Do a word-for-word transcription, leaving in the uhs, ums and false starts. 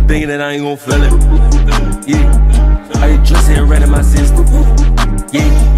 thinking that I ain't gon' feel it. Yeah, I just dressing and ran in my system. Yeah.